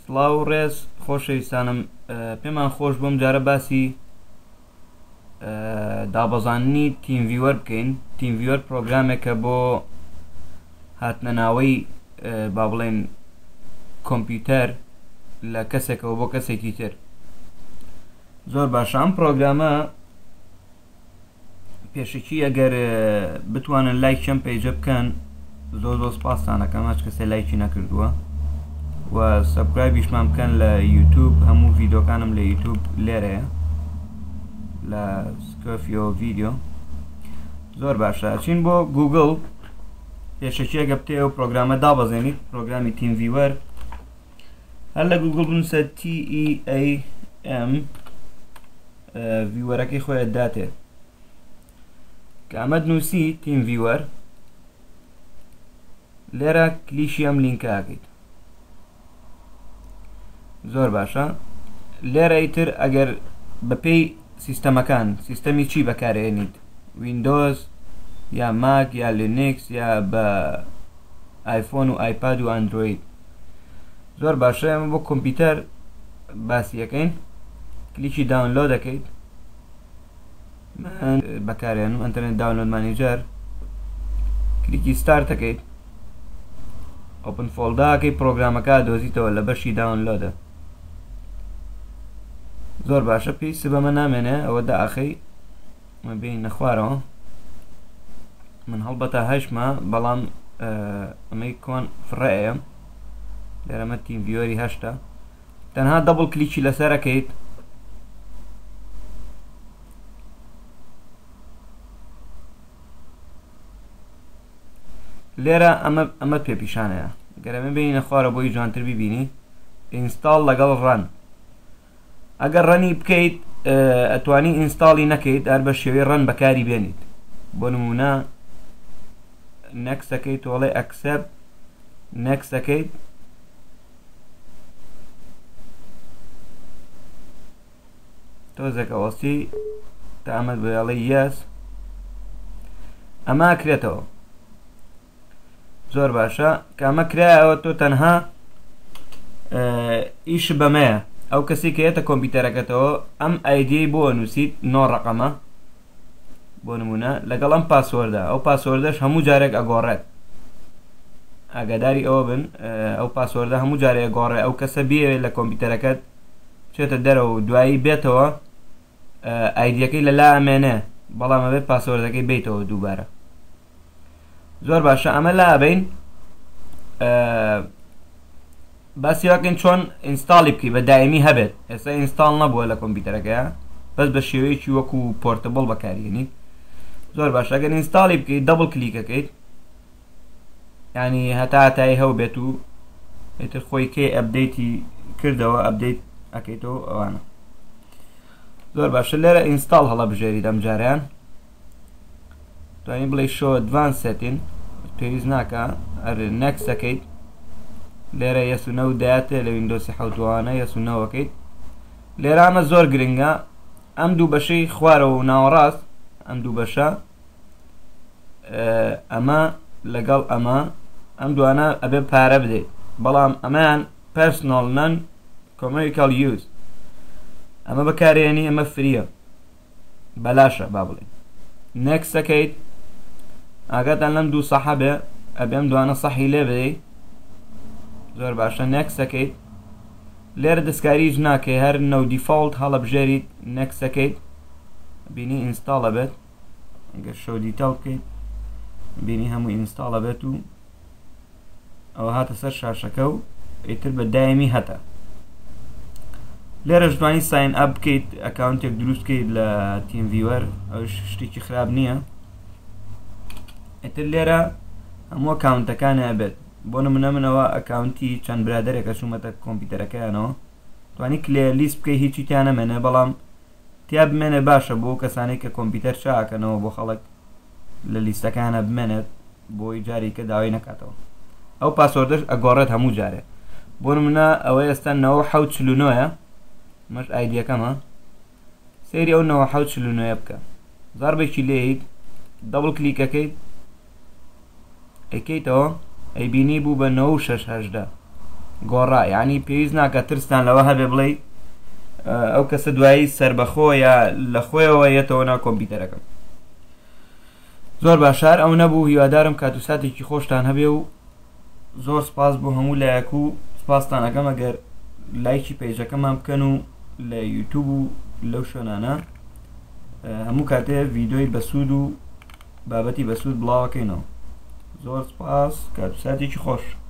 سڵاو و ڕێز خۆشەویستانم، پێمان خۆش بۆم جارە باسی دابەزاننی تیمڤیوەر بکەین. تیمڤیوەر پرۆگرامێکە بۆ هاتنەناوەی با بڵێن کۆمپیوتەر لە کەسێکەوە بۆ کەسێکی تر. زۆر باشە. ئەم پرۆگرامە پێشکی ئەگەر بتوانن لایکم پێیجە بکەن زۆر سپاسان دەکەم هەچ کەسێ لایکی نەکردووە و سەبسکرایبیشمان بکەن لە یوتیوب. هەموو ڤیدۆکانم لە یوتیوب لێرەیە لە سکۆفیۆ ڤیدیۆ. زۆر باشە. ئەچین بۆ گوگڵ، پێشەکی ئەگە بتێ و پرۆگرامە دابەزێنیت، پرۆگرامی تیمڤیوەر. هەر لە گوگڵ بنووسە TEAM، ڤیوەرەکەی خۆیان داتێ کە ئەمە نووسی تیمڤیوەر. لێرە کلیشی ئەم لینکە ئاکەیت. زۆر باشە. لێرە ئیتر ئەگەر بەپێی سیستەمەکان، سیستەمی چی بەکارهێنیت، ویندۆز یا ماک یا لینکس یا بە ئایفۆن و ئایپاد و ئەندرۆید. زۆر باشە. ئەمە بۆ کۆمپیوتەر باسی یەکەین. کلیکی داونلۆد دەکەیت. من بەکارهێنم ئینتەرنێت داونلۆد مانیجەر. کلیکی ستارت دەکەیت. ئۆپن فۆڵداکەی پرۆگرامەکە دۆزیتەوە لە بەشی داونلۆدە. زۆر باشە. پێویستە بەمە نامێنێ، ئەوە دائەخەی مە بین نەخوارەوە. من هەڵبەتە هەشمە، بەڵام ئەمەی کۆن فڕەیە. لێرەمە تیمڤیوەری هەشتە. تەنها دەبڵ کلیکی لەسەرەکەیت. لێرە ئەمە پێپیشانەیە. گەرەمە بینە خوارە بۆی جوانتر ببینی. ئینستاڵ لەگەڵ ڕەن. ئەگەر ڕەنی بکەیت ئەتوانی ئینستاڵی نەکەیت، هەر بە شێوەی ڕەن بەکاری بێنیت. بۆ نمونە نەکسەکەیت، وەڵێ ئەکسەپت نەکسەکەیت. تۆزێکە وەسی تا ئەمەد بەڵێ یەس، ئەمە کرێتەوە. زۆر باشە. کە ئەمە کرایەوە، تۆ تەنها ئیش بەمەیە. ئەو کەسی کە هێتە کۆمپیوتەرەکەتەوە ئەم ئایدیەی بۆ نووسیت 9 ڕەقەمە بۆ نمونە لەگەڵ ئەم پاسوەردە. ئەو پاسوەردەش هەموو جارێک ئەگۆڕێت. ئاگاداری ئەوە بن ئەو پاسوەردە هەموو جارێک ئەگۆڕێ. ئەو کەسە بێ لە کۆمپیوتەرەکەت چێتە دەرەوە و دوایی بێتەوە ئایدیەکەی لەلا ئەمێنێ، بەڵام ئەبێت پاسوەردەکەی بیتەوە دووبارە. زۆر باشە. ئەمە لا ئەبین باسی واکەین چۆن ئینستاڵی بکەی بە دائیمی هەبێت. ئێستا ئینستاڵ نەبووە لە کۆمپیوتەرەکەیە، بەس بە شێوەیەکی وەکو پۆرتەبڵ بەکارهێنیت. زۆر باشە. ئەگەر ئینستاڵی بکەیت، دەبڵ کلیکەکەیت، یعنی هەتایی هەو بێت و ئیتر خۆی کێ ئەپدەیتی کردەوە ئەپدەیت ئەکەیتەوە ئەوانە. زۆر باشە. لێرە ئینستاڵ هەڵە بژێریت. ئەم جاریان توانی بڵێ شۆ ئەدڤانس سێتین، پێویست ناکە. هەر نەکس دەکەیت. لێرە یەس و نە دایاتێ لە ویندۆسی حەوتوانە یەس و نەوەکەیت. لێرە ئەمە زۆر گرنگە. ئەم دوو بەشەی خوارەوە و ناوەڕاست، ئەم دوو بەشە، ئەمە لەگەڵ ئەمە، ئەم دوانە ئەبێ پارە بدەیت، بەڵام ئەمەیان پەرسنۆڵ نەن کۆمەرشیەل یوز. ئەمە بەکارهێنی، ئەمە فریە، بەلاشە با بڵێن. نەکس دەکەیت. ئاگاتان لەم دوو سەحە بێ، ئەبێ ئەم دوانە سەحی لێ بدەیت. زۆر باشە. نەکس دەکەیت. لێرە دەستکاریش ناکەی، هەر نەو دیفۆڵت هەڵە بژێریت. نەکس دەکەیت. بینی ئینستاڵە بێت. ئەگەر شۆ دیتەڵ بکەیت بینی هەموو ئینستاڵە بێت و ئەوە هاتە سەر شاشەکە و ئیتر بە دایمی هەتە. لێرە توانی ساین ئەپ بکەیت، ئەکاونتێک دروست بکەیت لە تیمڤیوەر. ئەوش شتێکی خراپ نییە. ئیتر لێرە هەموو ئەکاونتەکانە ئەبێت. بۆ نمونە منەوە ئەکاونتی چەند برادەرێکە چوومەتە کۆمپیوتەرەکەیانەوە. توانی کلێر لیست بکەی، هیچی تیان نەمێنێ، بەڵام تیا بمێنێ. باشە بۆ کەسانەی کە کۆمپیوتەر چاکەنەوە، بۆ خەڵک لە لیستەکانە بمێنێت بۆی جاریکە داوای نەکاتەوە. ئەو پاسوەردەش ئەگۆڕێت هەموو جارێ. بۆ نمونە ئەوە ئێستا 949ە، مەش ئایدیەکەمە. سەیری ئەو 949 بکە. زاربێکی لێیت، دەبڵ کلیکەکەیت، ئەیکەیتەوە، ئەیبینی بوو بە 968. گۆڕا یعنی پێویست ناکە ترستان لەوە هەبێ بڵێ ئەو کەسە دوایی سربەخۆ یا لە خۆیەوە یەتەوە ناو کۆمپیوتەرەکەم. زۆر باشار ئەو نەبوو، هیوادارم کات و ساتێکی خۆشتان هەبێ و زۆر سپاس بۆ هەموو لایەک و سپاستان ئەەکەم ئەگەر لایکی پێیجەکەمان بکەن و لە یوتیوب و لەو شوێنانە هەموو کاتێ ڤیدۆی بەسوود و بابەتی بەسوود بڵاوەکەینەوە. زۆر سپاس، کات و ساتێکی خۆش.